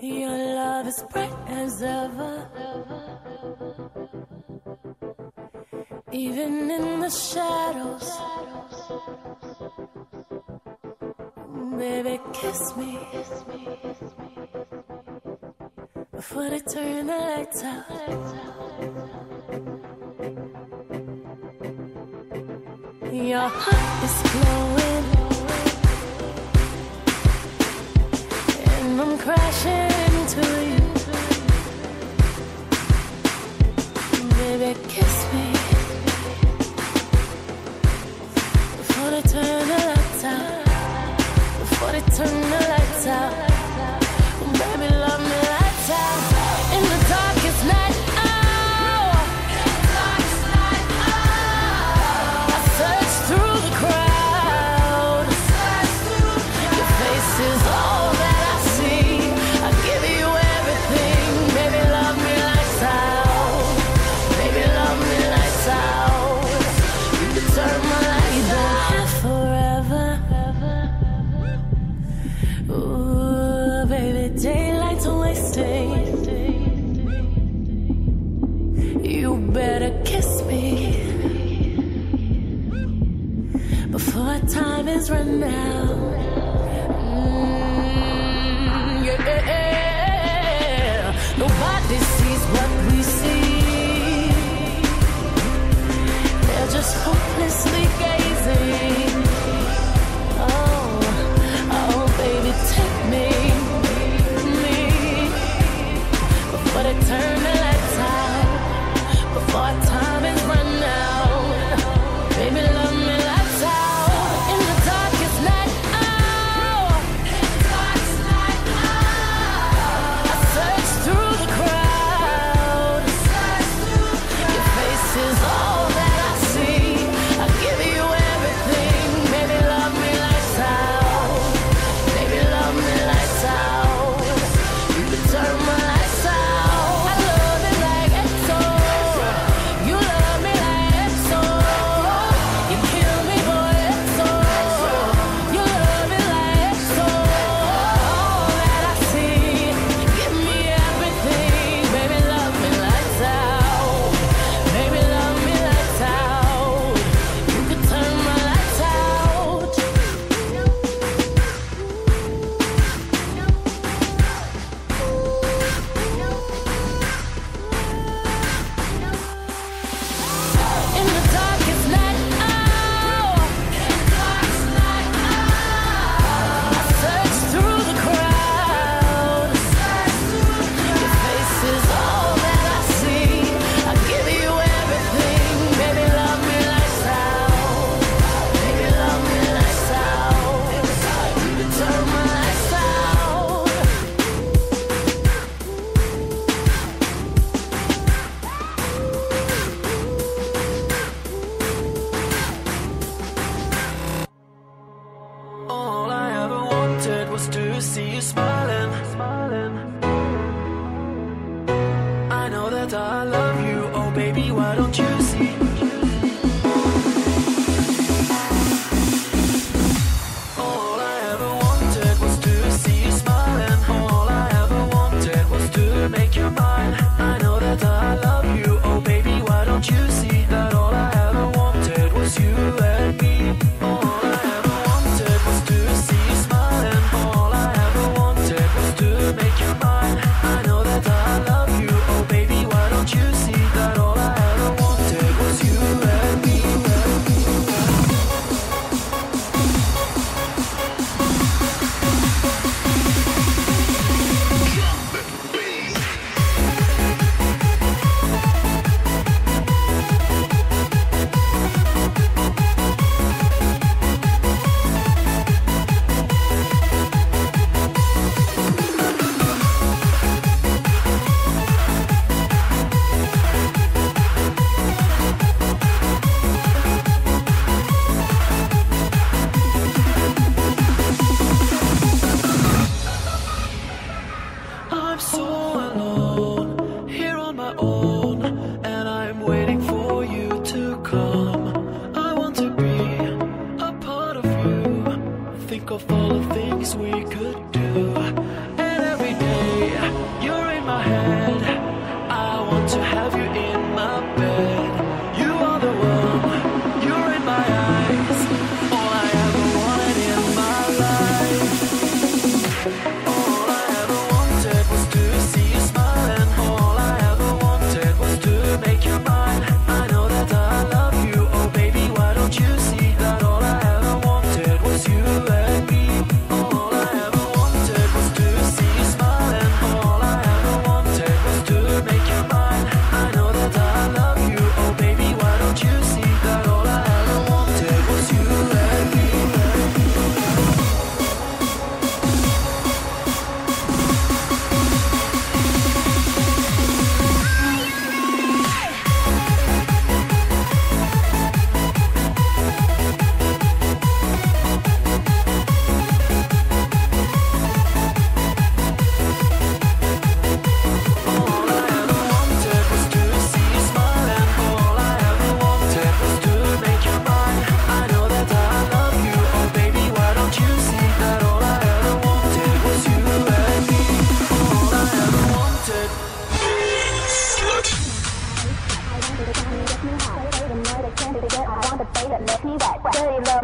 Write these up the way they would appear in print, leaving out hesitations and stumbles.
Your love is bright as ever, even in the shadows. Baby, kiss me before they turn the lights out. Your heart is glowing, and I'm crashing into you. Baby, kiss me before they turn the lights out. Before they turn the lights out. Baby, love me lights out. In the darkest night, oh. In the darkest night, oh. I search through the crowd. Your face is all that I see. I give you everything. Baby, love me lights out. Baby, love me lights out. You can turn my lights down forever. Ooh, baby, daylight's wasting. You better kiss me before time is run out. Yeah. Nobody sees what we see. They're just hopelessly gazing. Oh, baby, take me, before they turn the lights out, before time is run out. Baby, love me lights out. In the darkest night, oh. In the darkest night, oh. I search through the crowd. Your face is all that I see. I give you everything. Baby, love me lights out. Baby, love me lights out. You can turn my lights out. I love it like EXO. You love me like EXO. You kill me, boy, EXO. You love me like EXO. All that I see. Give me everything. Baby, love me lights out. Baby, love me lights out. You can turn my lights out. In the darkest night, oh. In the darkest night, oh. I search through the crowd. Your face is all that I see. I give you everything. Baby, love me lights out. Baby, love me lights out. You can turn my lights out. All I ever wanted was to see you smiling. I know that I love you, oh baby, why don't you see? All I ever wanted was to see you smiling. All I ever wanted was to make you mine. I know that I love you, oh baby, why don't you see that all I ever wanted was you and me. All I ever wanted was to see you smiling. All I ever wanted was to make you mine. I know that I love you, oh baby, why don't you see that all I ever wanted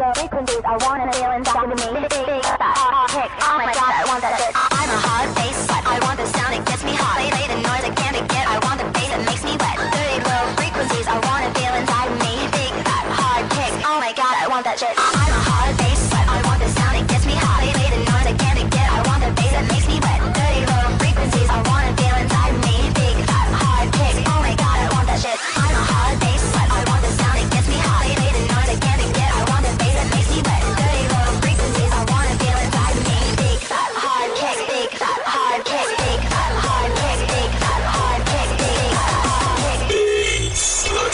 low frequencies, I wanna feel inside of me. Big fat kick, oh my god, I want that shit. I'm a hard bass slut, I want the sound, it gets me hot. Play the noise, I can't get, I want the bass, it makes me wet. Dirty low frequencies, I wanna feel inside of me. Big fat hard kick, oh my god, I want that shit. I'm a hard bass slut, I want the sound, it gets me hot. Play the noise, I can't get, I want the bass, it makes me wet. Dirty low frequencies, I wanna feel inside of me. Big fat hard kick, oh my god, I want that shit. I'm a hard bass slut, I want the sound, it gets me hot. Play the noise, I can't get, I want the bass, it makes me wet. Dirty low frequencies, I wanna feel inside of me. Big fat hard kick, big fat hard kick, big fat hard kick, big fat hard kick, big fat hard kick. Slut.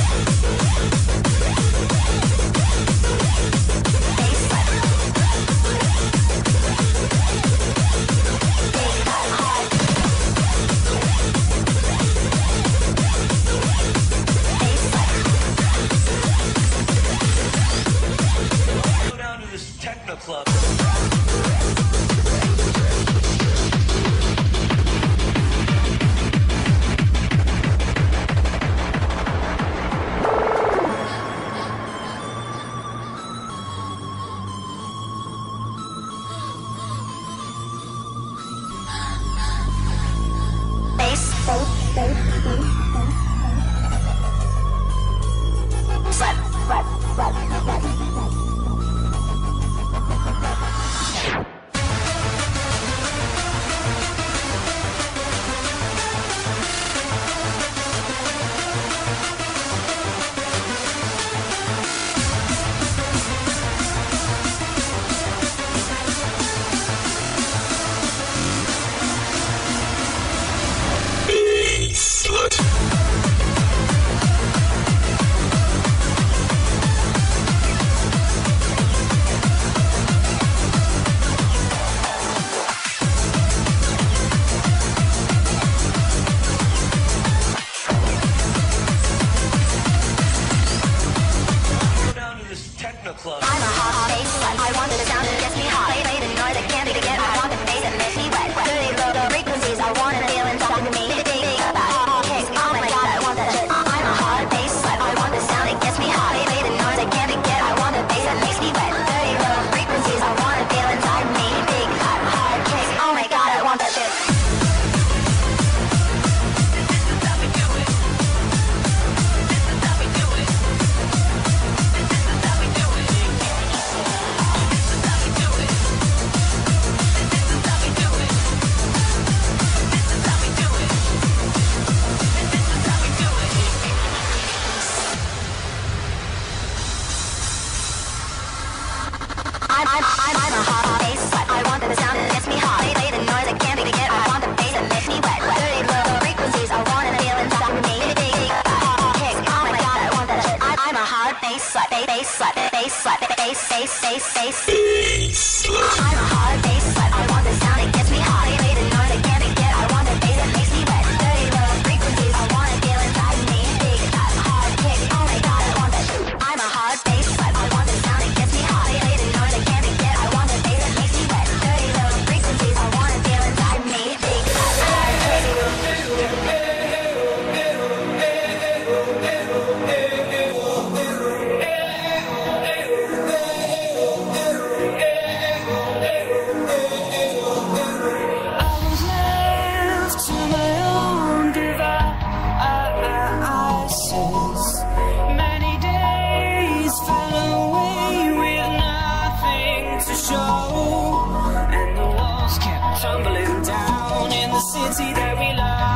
Go down to this techno club. Go down to this techno club. I'm a hot bass slut, I want the sound that gets me hot. Play the noise, I can't get, I want the bass that makes me wet. Dirty low frequencies, I wanna feel inside of me. Big fat kick, oh my god, I want that shit. I'm a hot bass slut, I want the sound that gets me hot. Play the noise, I can't get, I want the bass that makes me wet. Dirty low frequencies, I wanna feel inside of me. Big fat hard kick, oh my god, I want that shit. I'm a hot bass slut, I want the sound that gets me hot. Play the noise, I can't get, I want the bass that makes me wet. Dirty low frequencies, I wanna feel inside of me. Big fat kick, oh my god, I want that shit. I'm a hard bass slut, bass slut, bass slut, bass, bass, bass, bass. I'm a hard bass slut, I want the sound that gets me hot. Play the noise, I can't get, I want the bass that makes me wet. Dirty low frequencies, I wanna feel inside of me. Big fat hard kick, oh my god, I want that shit. I'm a hard bass slut, I want the sound that gets me hot. Play the noise, I can't get, I want the bass that makes me wet. Dirty low frequencies, I wanna feel inside of me. Big fat hard kick. Tumbling down in the city that we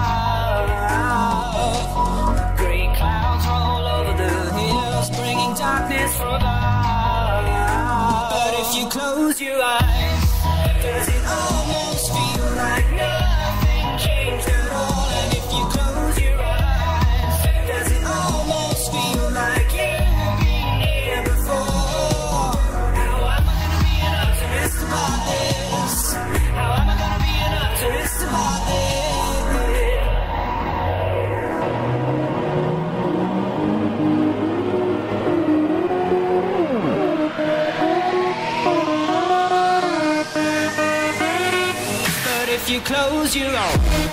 love. Grey clouds roll over the hills, bringing darkness from above. But if you close your eyes, does it almost feel like nothing changed at all? And if you close your eyes, does it almost feel like you've been here before? How am I gonna be an optimist about this? How am I gonna be an optimist about this? But if you close your eyes,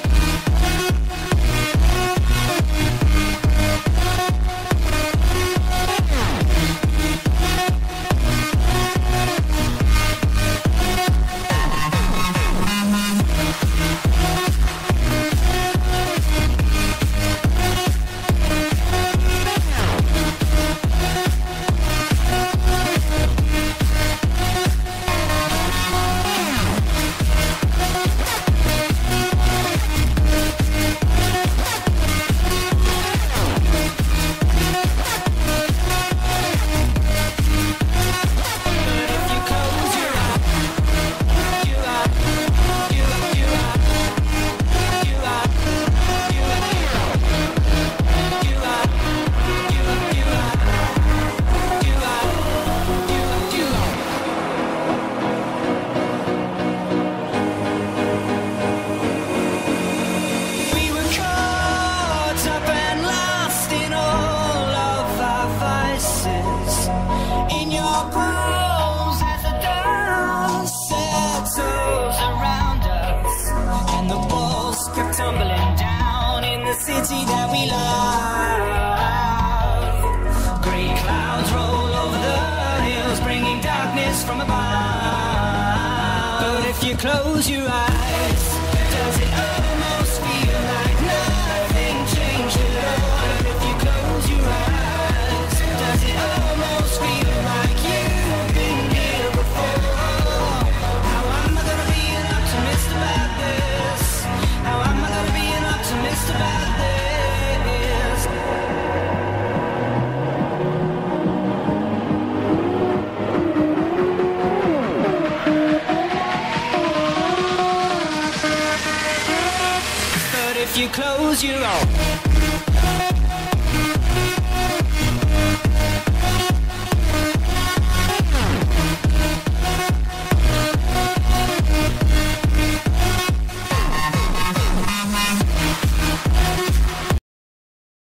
galaxy that we love. Gray clouds roll over the hills, bringing darkness from above. But if you close your eyes, does it almost feel like nothing changed at all? And if you close your eyes, does it almost feel like you've been here before? How am I gonna be an optimist about this? How am I gonna be an optimist about this? But if you close your eyes,